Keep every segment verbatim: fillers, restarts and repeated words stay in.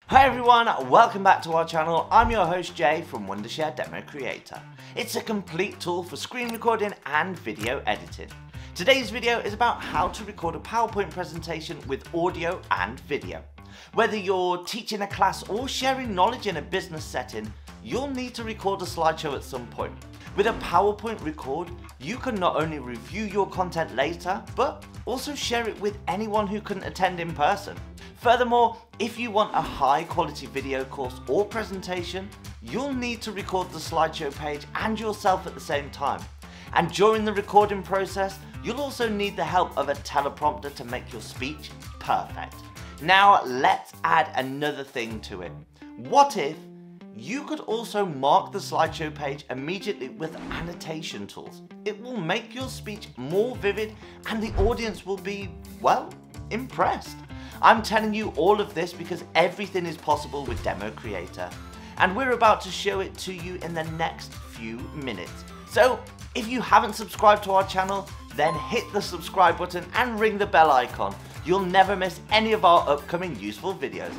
Hi everyone, welcome back to our channel. I'm your host Jay from Wondershare DemoCreator. It's a complete tool for screen recording and video editing. Today's video is about how to record a PowerPoint presentation with audio and video. Whether you're teaching a class or sharing knowledge in a business setting, you'll need to record a slideshow at some point. With a PowerPoint record, you can not only review your content later, but also share it with anyone who couldn't attend in person. Furthermore, if you want a high quality video course or presentation, you'll need to record the slideshow page and yourself at the same time. And during the recording process, you'll also need the help of a teleprompter to make your speech perfect. Now let's add another thing to it. What if you could also mark the slideshow page immediately with annotation tools? It will make your speech more vivid and the audience will be, well, impressed. I'm telling you all of this because everything is possible with DemoCreator, and we're about to show it to you in the next few minutes. So if you haven't subscribed to our channel, then hit the subscribe button and ring the bell icon. You'll never miss any of our upcoming useful videos.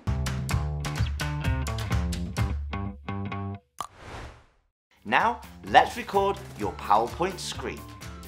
Now let's record your PowerPoint screen.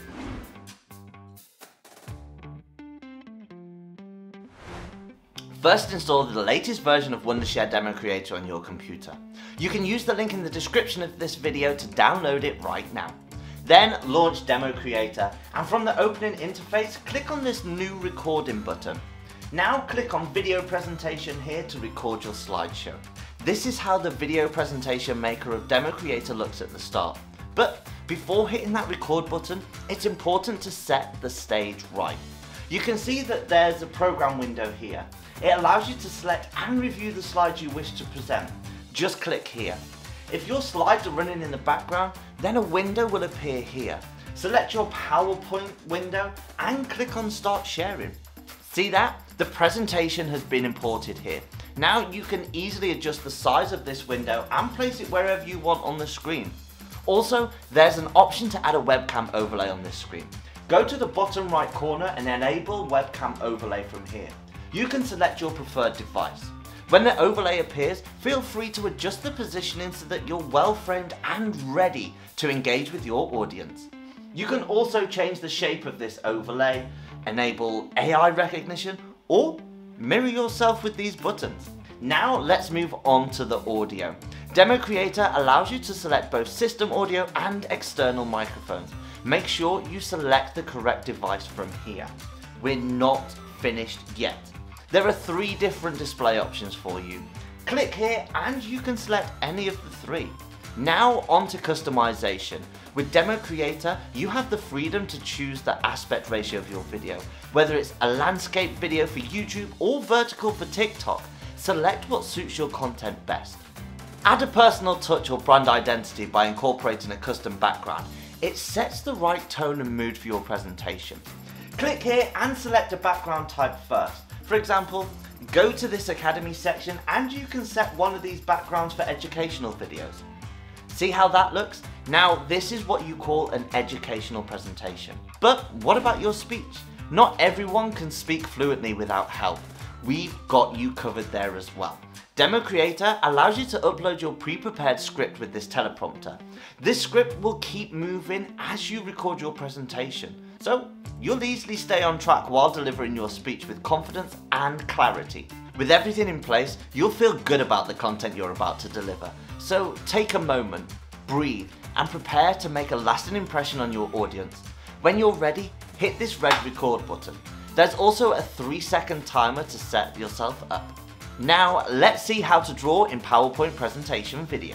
First, install the latest version of Wondershare DemoCreator on your computer. You can use the link in the description of this video to download it right now. Then launch DemoCreator, and from the opening interface, click on this new recording button. Now click on video presentation here to record your slideshow. This is how the video presentation maker of DemoCreator looks at the start. But before hitting that record button, it's important to set the stage right. You can see that there's a program window here. It allows you to select and review the slides you wish to present. Just click here. If your slides are running in the background, then a window will appear here. Select your PowerPoint window and click on Start Sharing. See that? The presentation has been imported here. Now you can easily adjust the size of this window and place it wherever you want on the screen. Also, there's an option to add a webcam overlay on this screen. Go to the bottom right corner and enable webcam overlay from here. You can select your preferred device. When the overlay appears, feel free to adjust the positioning so that you're well framed and ready to engage with your audience. You can also change the shape of this overlay, enable A I recognition, or mirror yourself with these buttons. Now let's move on to the audio. DemoCreator allows you to select both system audio and external microphones. Make sure you select the correct device from here. We're not finished yet. There are three different display options for you. Click here and you can select any of the three. Now on to customization. With DemoCreator, you have the freedom to choose the aspect ratio of your video. Whether it's a landscape video for YouTube or vertical for TikTok, select what suits your content best. Add a personal touch or brand identity by incorporating a custom background. It sets the right tone and mood for your presentation. Click here and select a background type first. For example, go to this Academy section and you can set one of these backgrounds for educational videos. See how that looks? Now this is what you call an educational presentation. But what about your speech? Not everyone can speak fluently without help. We've got you covered there as well. DemoCreator allows you to upload your pre-prepared script with this teleprompter. This script will keep moving as you record your presentation, so you'll easily stay on track while delivering your speech with confidence and clarity. With everything in place, you'll feel good about the content you're about to deliver. So take a moment, breathe, and prepare to make a lasting impression on your audience. When you're ready, hit this red record button. There's also a three second timer to set yourself up. Now let's see how to draw in PowerPoint presentation video.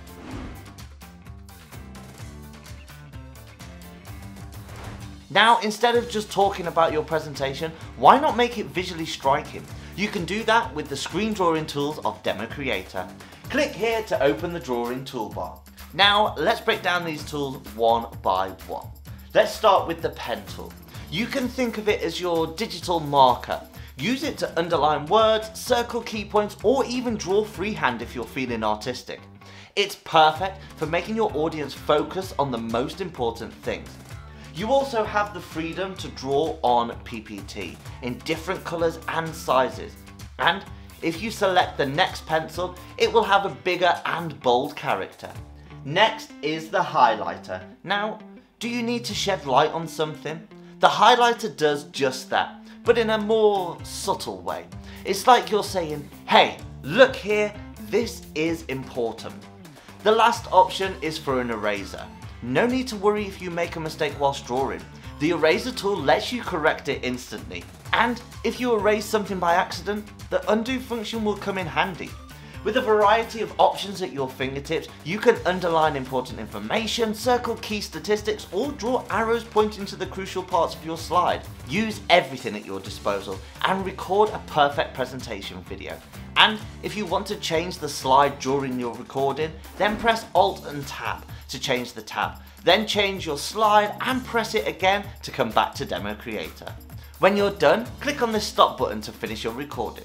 Now instead of just talking about your presentation, why not make it visually striking? You can do that with the screen drawing tools of DemoCreator. Click here to open the drawing toolbar. Now let's break down these tools one by one. Let's start with the pen tool. You can think of it as your digital marker. Use it to underline words, circle key points, or even draw freehand if you're feeling artistic. It's perfect for making your audience focus on the most important things. You also have the freedom to draw on P P T in different colours and sizes. And If you select the next pencil, it will have a bigger and bold character. Next is the highlighter. Now, do you need to shed light on something? The highlighter does just that, but in a more subtle way. It's like you're saying, hey, look here, this is important. The last option is for an eraser. No need to worry if you make a mistake whilst drawing. The eraser tool lets you correct it instantly. And if you erase something by accident, the undo function will come in handy. With a variety of options at your fingertips, you can underline important information, circle key statistics, or draw arrows pointing to the crucial parts of your slide. Use everything at your disposal and record a perfect presentation video. And if you want to change the slide during your recording, then press Alt and Tab to change the tab. Then change your slide and press it again to come back to DemoCreator. When you're done, click on the stop button to finish your recording.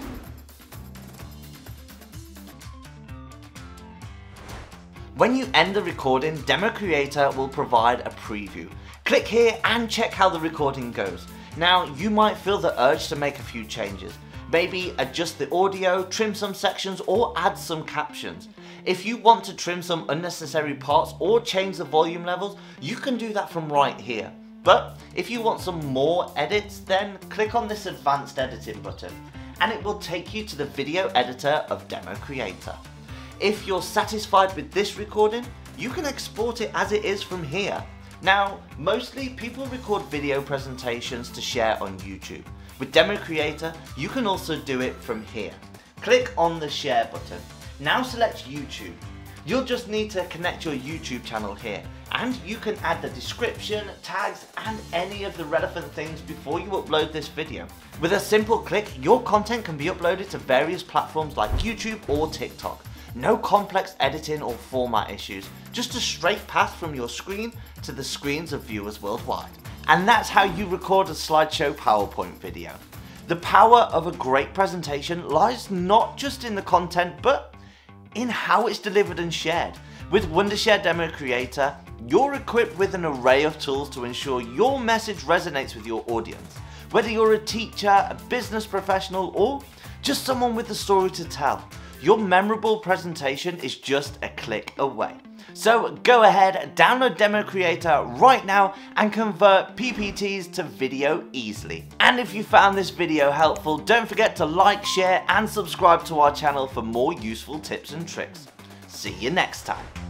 When you end the recording, DemoCreator will provide a preview. Click here and check how the recording goes. Now, you might feel the urge to make a few changes. Maybe adjust the audio, trim some sections, or add some captions. If you want to trim some unnecessary parts or change the volume levels, you can do that from right here. But if you want some more edits, then click on this advanced editing button and it will take you to the video editor of DemoCreator. If you're satisfied with this recording, you can export it as it is from here. Now, mostly people record video presentations to share on YouTube. With DemoCreator, you can also do it from here. Click on the share button. Now select YouTube. You'll just need to connect your YouTube channel here, and you can add the description, tags, and any of the relevant things before you upload this video. With a simple click, your content can be uploaded to various platforms like YouTube or TikTok. No complex editing or format issues, just a straight path from your screen to the screens of viewers worldwide. And that's how you record a slideshow PowerPoint video. The power of a great presentation lies not just in the content, but in how it's delivered and shared. With Wondershare DemoCreator, you're equipped with an array of tools to ensure your message resonates with your audience. Whether you're a teacher, a business professional, or just someone with a story to tell, your memorable presentation is just a click away. So go ahead, download DemoCreator right now and convert P P Ts to video easily. And if you found this video helpful, don't forget to like, share and subscribe to our channel for more useful tips and tricks. See you next time.